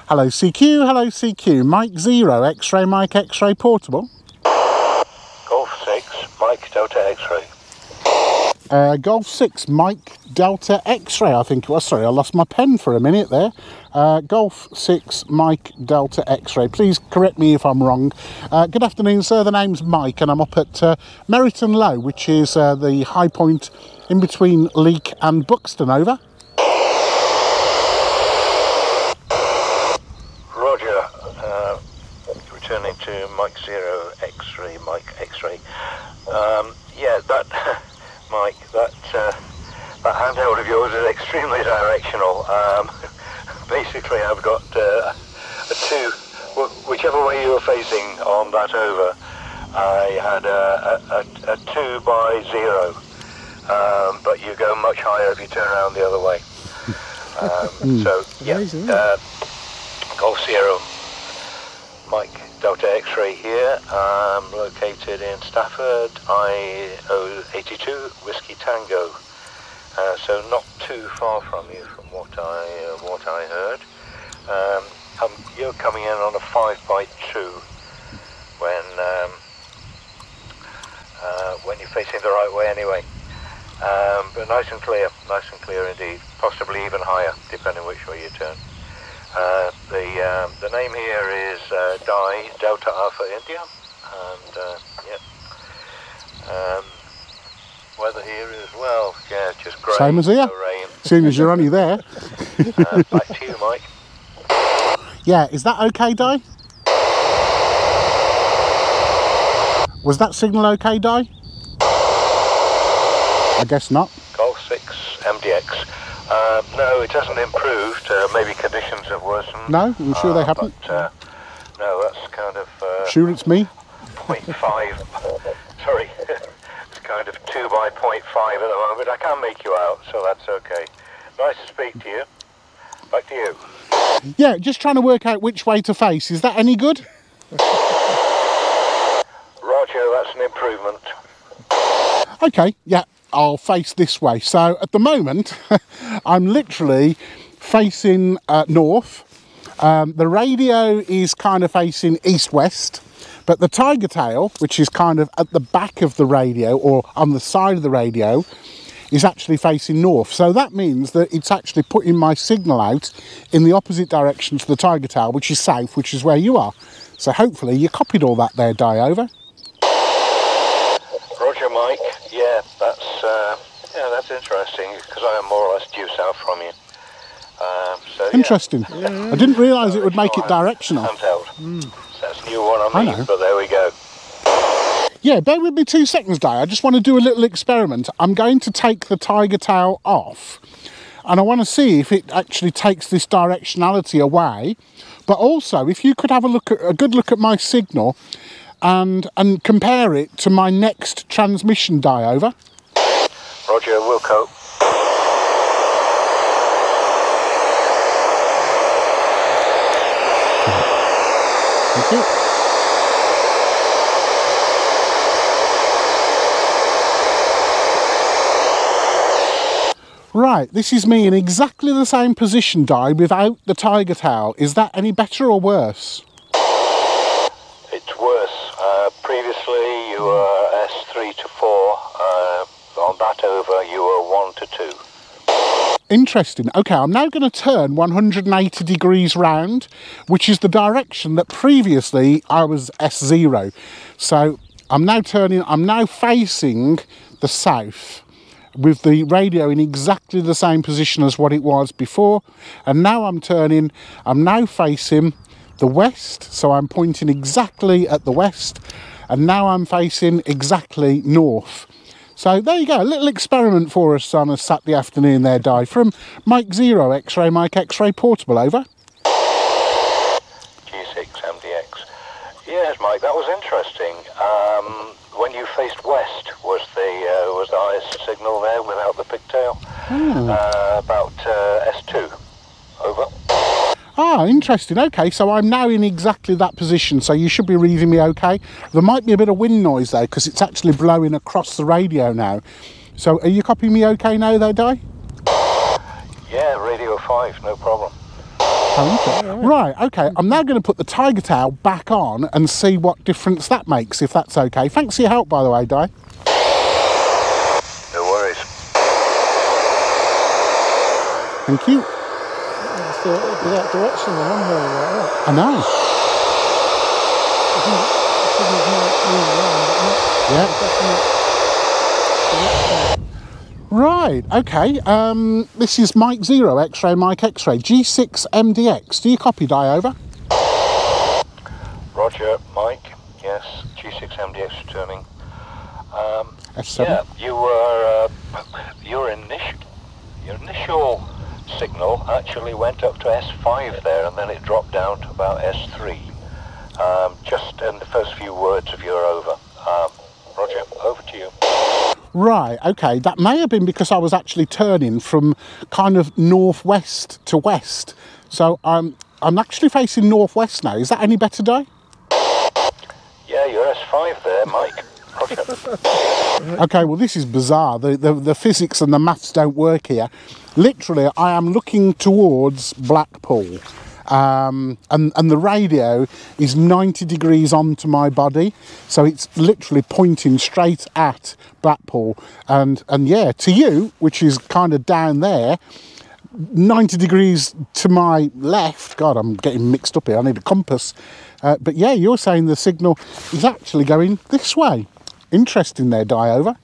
Hello CQ, Mike 0, X-ray, Mike X-ray portable. Golf 6, Mike Delta X-ray. Golf 6, Mike Delta X-ray, I think it was. Sorry, I lost my pen for a minute there. Golf 6, Mike Delta X-ray. Please correct me if I'm wrong. Good afternoon, sir. The name's Mike, and I'm up at Merryton Lowe, which is the high point in between Leek and Buxton. Over. Roger. Returning to Mike 0, X-ray, Mike X-ray. Yeah, that... Mike, that handheld of yours is extremely directional. Basically, I've got a 2, whichever way you were facing on that over, I had a 2 by 0, but you go much higher if you turn around the other way. So, yeah, Golf 0, Mike Delta X-ray here. I'm located in Stafford, IO82 Whiskey Tango. So not too far from you, from what I heard. You're coming in on a 5 by 2 when you're facing the right way anyway. But nice and clear indeed. Possibly even higher, depending which way you turn. The name here is Delta Alpha India, and weather here as well. Yeah, just grey. Same as here. No rain. Seeing as you're only there. Back to you, Mike. Yeah, is that okay, Di? Was that signal okay, Di? I guess not. Golf 6 MDX. No, it hasn't improved. Maybe conditions have worsened. No, I'm sure they haven't. But, no, that's kind of... sure it's me? 0.5. Sorry. It's kind of 2 by 0.5 at the moment. I can make you out, so that's okay. Nice to speak to you. Back to you. Yeah, just trying to work out which way to face. Is that any good? Roger, that's an improvement. Okay, yeah, I'll face this way. So at the moment, I'm literally facing north. The radio is kind of facing east-west, but the Tigertail, which is kind of at the back of the radio or on the side of the radio, is actually facing north. So that means that it's actually putting my signal out in the opposite direction to the Tigertail, which is south, which is where you are. So hopefully you copied all that there, Di. Over. Roger, Mike. Yeah, that's interesting, because I am more or less due south from you. So, interesting. Yeah. I didn't realise it would make it directional. Handheld. That's a new one on me, but there we go. Yeah, bear with me 2 seconds, Di. I just want to do a little experiment. I'm going to take the Tigertail off, and I want to see if it actually takes this directionality away. But also, if you could have a good look at my signal and compare it to my next transmission, Di. Over. Roger, Wilco. Thank you. Right, this is me in exactly the same position, Di, without the Tigertail. Is that any better or worse? It's worse. Previously you were S3 to 4. On that over you were 1 to 2. Interesting. Okay, I'm now going to turn 180 degrees round, which is the direction that previously I was S0. So I'm now facing the south, with the radio in exactly the same position as what it was before. And now I'm now facing the west, so I'm pointing exactly at the west, and now I'm facing exactly north. So there you go, a little experiment for us on a Saturday afternoon there, Di, from Mike 0, X-ray, Mike X-ray portable. Over. G6 MDX. Yes, Mike, that was interesting. When you faced west, was the highest signal there without the pigtail? About S2. Over. Ah, interesting. Okay, so I'm now in exactly that position, so you should be reading me okay. There might be a bit of wind noise though, because it's actually blowing across the radio now. So are you copying me okay now though, Di? Yeah, radio 5, no problem. Right, okay, I'm now going to put the Tigertail back on and see what difference that makes, if that's okay. Thanks for your help, by the way, Di. No worries. Thank you. It'd be that directional handheld like that. I know. Right, okay. This is Mike 0, X-ray, Mike X-ray, G6 MDX. Do you copy, Di, over? Roger, Mike. Yes, G6 MDX returning. S7. Yeah, you were your initial signal actually went up to S5 there, and then it dropped down to about S3. Just in the first few words of your over. Roger, over to you. Right, okay. That may have been because I was actually turning from kind of northwest to west. So I'm actually facing northwest now. Is that any better, Di? Yeah, you're S5 there, Mike. Roger. Okay, well, this is bizarre. The physics and the maths don't work here. Literally, I am looking towards Blackpool. And the radio is 90 degrees onto my body, so it's literally pointing straight at Blackpool. And yeah, to you, which is kind of down there, 90 degrees to my left. God, I'm getting mixed up here. I need a compass. But yeah, you're saying the signal is actually going this way. Interesting there, Di, over.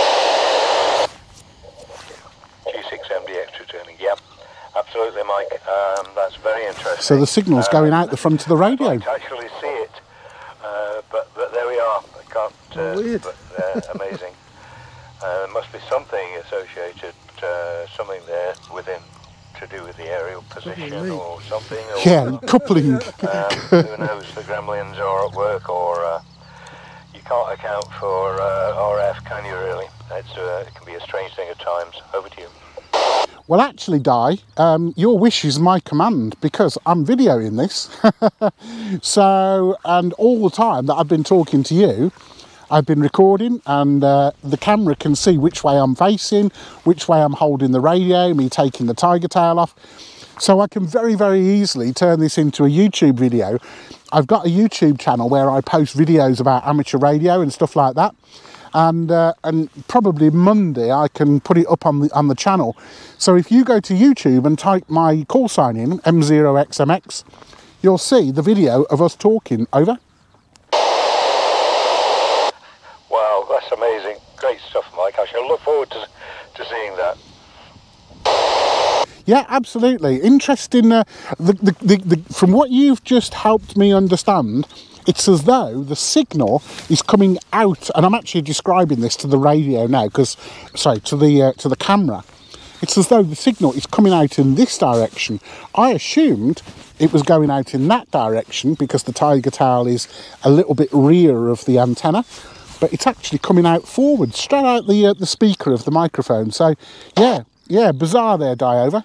G6 MDX returning. Yep, absolutely, Mike. That's very interesting. So the signal's going out the front of the radio. I can't actually see it, but there we are. I can't. Weird. But amazing. There must be something associated, something there within to do with the aerial position or something. Or, Yeah, coupling. who knows? The gremlins are at work, or you can't account for RF, can you? Really? It can be a strange thing at times. Over to you. Well, actually, Di, your wish is my command, because I'm videoing this. So, and all the time that I've been talking to you, I've been recording, and the camera can see which way I'm facing, which way I'm holding the radio, me taking the Tigertail off. So I can very, very easily turn this into a YouTube video. I've got a YouTube channel where I post videos about amateur radio and stuff like that. And probably Monday I can put it up on the channel. So if you go to YouTube and type my call sign in, M0XMX, you'll see the video of us talking. Over. Wow, that's amazing. Great stuff, Mike. I shall look forward to seeing that. Yeah, absolutely. Interesting. From what you've just helped me understand, it's as though the signal is coming out, and I'm actually describing this to the radio now, to the camera. It's as though the signal is coming out in this direction. I assumed it was going out in that direction because the Tigertail is a little bit rear of the antenna, but it's actually coming out forward, straight out the speaker of the microphone. So, yeah, bizarre there, Di, over.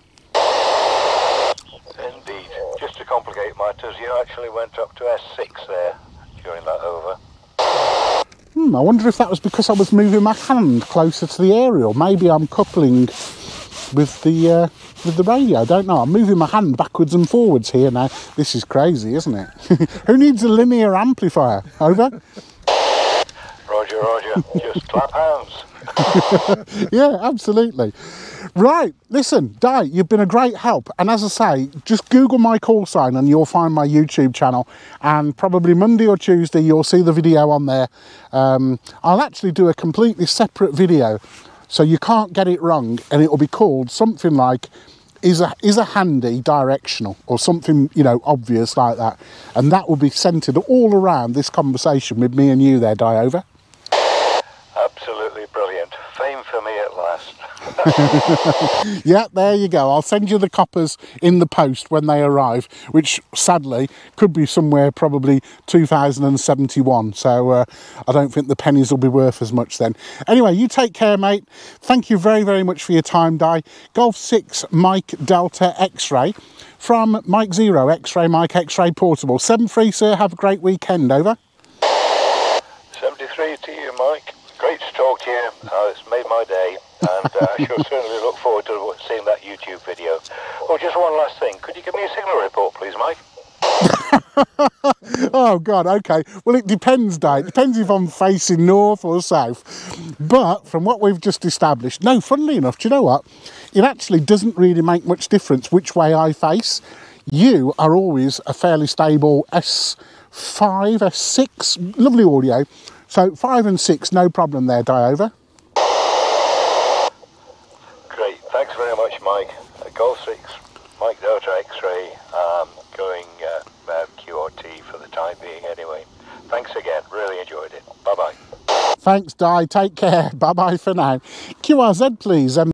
Indeed. Just to complicate matters, you actually went up to S6 there during that over. I wonder if that was because I was moving my hand closer to the aerial. Maybe I'm coupling with the radio. I don't know. I'm moving my hand backwards and forwards here now. This is crazy, isn't it? Who needs a linear amplifier? Over. Roger. Just clap hands. Yeah, absolutely. Right, listen, Di, you've been a great help. And as I say, just Google my call sign and you'll find my YouTube channel. And probably Monday or Tuesday, you'll see the video on there. I'll actually do a completely separate video, so you can't get it wrong. And it'll be called something like, is a handy directional, or something, you know, obvious like that. And that will be centred all around this conversation with me and you there, Di, over. Absolutely brilliant. Fame for me at last. Yeah, there you go. I'll send you the coppers in the post when they arrive, which sadly could be somewhere probably 2071. So I don't think the pennies will be worth as much then. Anyway, you take care, mate. Thank you very, very much for your time, Di. Golf 6 Mike Delta X-ray from Mike 0 X-ray Mike X-ray Portable. 7-3, sir. Have a great weekend. Over. 73 to you, Mike. Great to talk to you. It's made my day. And I shall certainly look forward to seeing that YouTube video. Oh, just one last thing. Could you give me a signal report, please, Mike? Oh God, okay. Well, it depends, Dave. It depends if I'm facing north or south. But from what we've just established, no, funnily enough, do you know what? It actually doesn't really make much difference which way I face. You are always a fairly stable S5, S6, lovely audio. So 5 and 6, no problem there, Diover. Great, thanks very much, Mike. Golf 6, Mike Delta X-ray, going QRT for the time being anyway. Thanks again, really enjoyed it. Bye-bye. Thanks, Di. Take care. Bye-bye for now. QRZ, please.